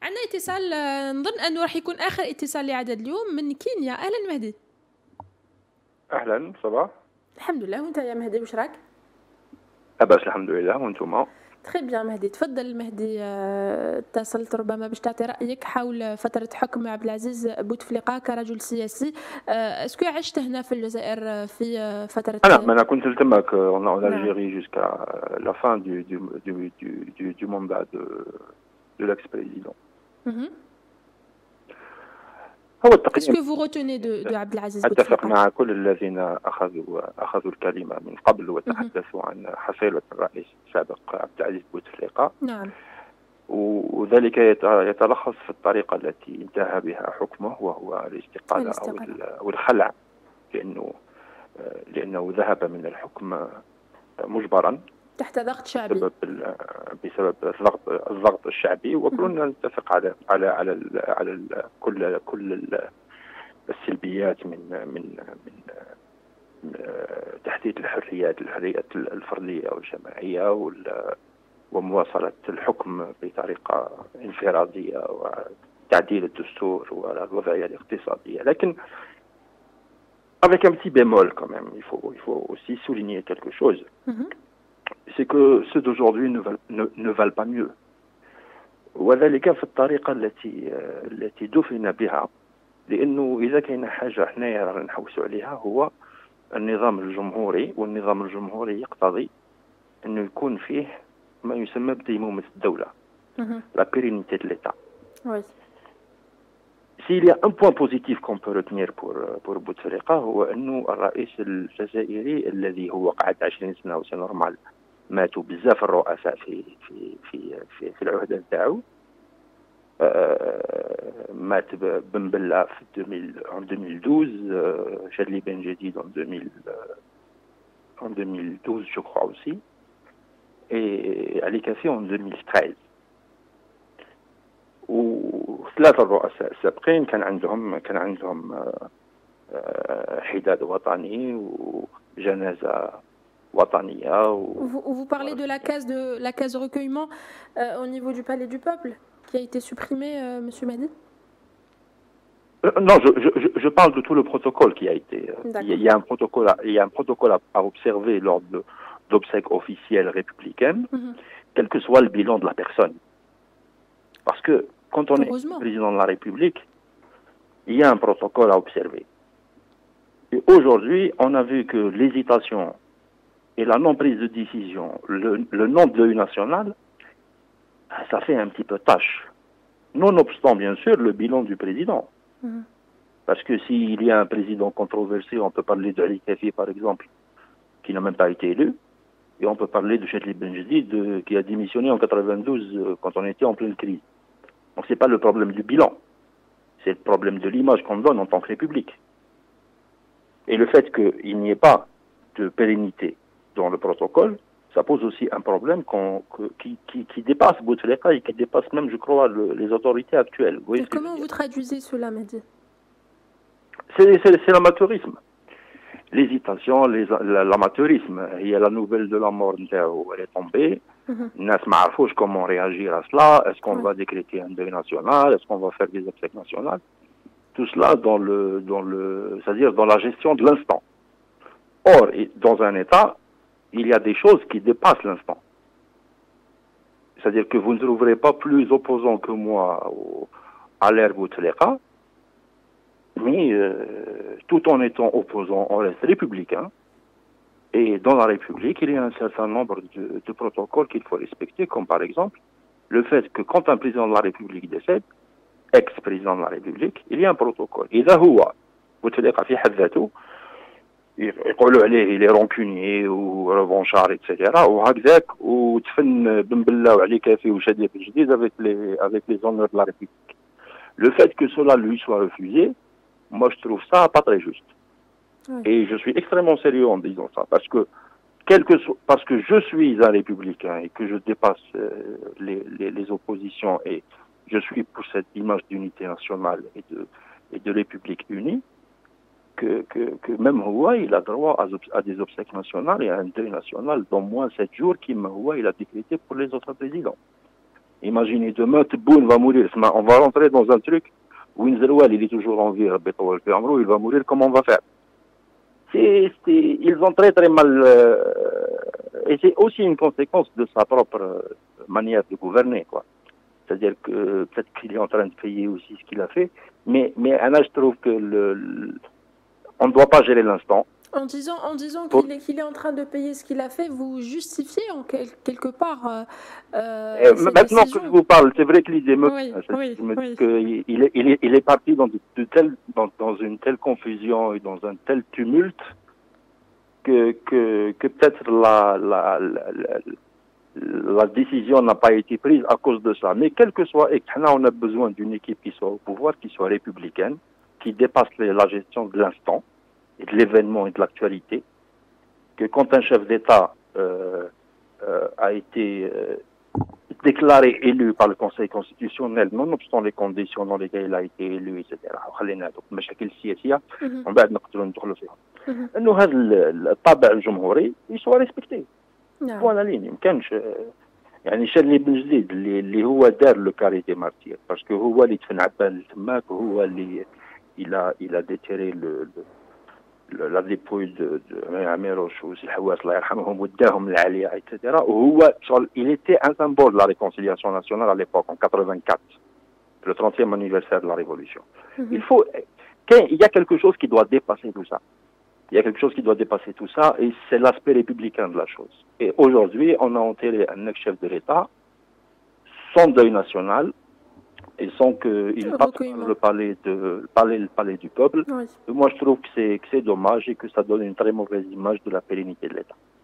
عندنا اتصال، نظن أنه راح يكون آخر اتصال لعدد اليوم من كينيا. أهلا مهدي. اهلا صباح. الحمد لله، وانت يا مهدي وش راك؟ لاباس الحمد لله، وانتم؟ تخي بيان مهدي. تفضل مهدي، اتصلت ربما باش تعطي رأيك حول فترة حكم عبد العزيز بوتفليقة كرجل سياسي. اسكو عشت هنا في الجزائر في فترة؟ انا كنت تماك en نعم. Algérie jusqu'à la fin du mandat de l'ex-président. هو التقييم. Qu'est-ce que vous retenez de عبد العزيز اتفق بوتفليقة؟ مع كل الذين اخذوا الكلمه من قبل وتحدثوا عن حصيله الرئيس السابق عبد العزيز بوتفليقة. نعم. وذلك يتلخص في التي انتهى بها حكمه، وهو الاستقالة أو الخلع، لأنه ذهب من الحكم مجبرا تحت ضغط شعبي بسبب الضغط الشعبي. وكلنا نتفق على كل السلبيات من تحديد الحريات الفردية والجماعية ومواصلة الحكم بطريقة انفرادية وتعديل الدستور والوضعية الاقتصادية. لكن avec un petit bémol quand même, il faut aussi souligner quelque chose, c'est que ceux d'aujourd'hui ne valent pas mieux. وذلك في الطريقة التي دفن بها، لأنه إذا كان حاجة حنايا رانا نحوسوا عليها هو النظام الجمهوري، والنظام الجمهوري يقتضي أنه يكون فيه ما يسمى بديمومة الدولة، la pérennité de l'État. Oui. S'il y a un point positif qu'on peut retenir pour Bouteflika هو أنه الرئيس الجزائري الذي هو قعد 20 سنة وسي نورمال، ماتوا بزاف الرؤساء في العهدة نتاعو. مات بن بلا في 2012، شادلي بن جديد en 2012 je crois aussi, et Ali Kassi en 2013. وثلاثة الرؤساء السابقين كان عندهم حداد وطني وجنازة وطنية. Vous parlez de la case recueillement au niveau du Palais du Peuple qui a été supprimée, Monsieur Madi? Non, je parle de tout le protocole qui a été. Il y a un protocole à observer lors d'obsèques officielles républicaines, quel que soit le bilan de la personne. Parce que quand on est président de la République, il y a un protocole à observer. Et aujourd'hui, on a vu que l'hésitation et la non-prise de décision, le non-deuil national, ça fait un petit peu tâche. Nonobstant, bien sûr, le bilan du président. Parce que s'il y a un président controversé, on peut parler de Ali Kafi, par exemple, qui n'a même pas été élu. Et on peut parler de Chadli Benjedid, qui a démissionné en 92 quand on était en pleine crise. Donc ce n'est pas le problème du bilan, c'est le problème de l'image qu'on donne en tant que République. Et le fait qu'il n'y ait pas de pérennité dans le protocole, ça pose aussi un problème qui dépasse Bouteflika et qui dépasse même, je crois, les autorités actuelles. Et comment vous traduisez cela, Mehdi? C'est l'amateurisme. L'hésitation, l'amateurisme. Il y a la nouvelle de la mort, elle est tombée. Nas ma arfouche comment réagir à cela. Est-ce qu'on va décréter un deuil national? Est-ce qu'on va faire des obsèques nationales? Tout cela c'est-à-dire dans la gestion de l'instant. Or, dans un État, il y a des choses qui dépassent l'instant. C'est-à-dire que vous ne trouverez pas plus opposant que moi à l'ère Bouteflika, mais tout en étant opposant, on reste républicain. Et dans la République, il y a un certain nombre de protocoles qu'il faut respecter, comme par exemple le fait que quand un président de la République décède, ex-président de la République, il y a un protocole. إذا هو Bouteflika في حد ذاته يقولوا عليه il est rancunier ou revanchard, etc. وهكذاك وتفن بن بلا وعلي كافي وشادي بن جديد avec les honneurs de la République. Le fait que cela lui soit refusé, moi je trouve ça pas très juste. Et je suis extrêmement sérieux en disant ça, parce que je suis un républicain et que je dépasse les oppositions et je suis pour cette image d'unité nationale et de république unie, que même Houa, il a droit à des obsèques nationales et à un deuil national d'au moins 7 jours qui Houa, il a décrété pour les autres présidents. Imaginez demain, Tebboune va mourir. On va rentrer dans un truc où Inzeroual, il est toujours en vie, il va mourir, comment on va faire? Ils ont très très mal, et c'est aussi une conséquence de sa propre manière de gouverner, quoi. C'est-à-dire que peut-être qu'il est en train de payer aussi ce qu'il a fait, mais Anna, je trouve que on ne doit pas gérer l'instant. En disant qu'il est en train de payer ce qu'il a fait, vous justifiez en quelque part. Maintenant que je vous parle, c'est vrai que l'idée me oui. qu'il est parti dans une telle confusion et dans un tel tumulte que peut-être la décision n'a pas été prise à cause de ça. Mais quel que soit, on a besoin d'une équipe qui soit au pouvoir, qui soit républicaine, qui dépasse la gestion de l'instant et de l'événement et de l'actualité, que quand un chef d'État a été déclaré élu par le Conseil constitutionnel, nonobstant les conditions dans lesquelles il a été élu, etc. المشاكل السياسية ومن بعد نقدروا ندخلوا فيها. إنه هذا الطابع الجمهوري يسوى ريسبكتي. فوالا لين يمكنش يعني شلي بن جديد اللي هو دار لو كاري دي مارتير باسكو هو اللي دفن عبان تماك وهو اللي il a déterré la dépouille de Amiroch ou Silhawas, Allah yarhamhum, وداهم العالية, etc. وهو il était un symbole de la réconciliation nationale à l'époque, en 84, le 30e anniversaire de la Révolution. Il y a quelque chose qui doit dépasser tout ça. Il y a quelque chose qui doit dépasser tout ça, et c'est l'aspect républicain de la chose. Et aujourd'hui, on a enterré un ex-chef de l'État, sans deuil national, et sans qu'il passe par le palais du peuple. Oui. Moi, je trouve que c'est dommage et que ça donne une très mauvaise image de la pérennité de l'État.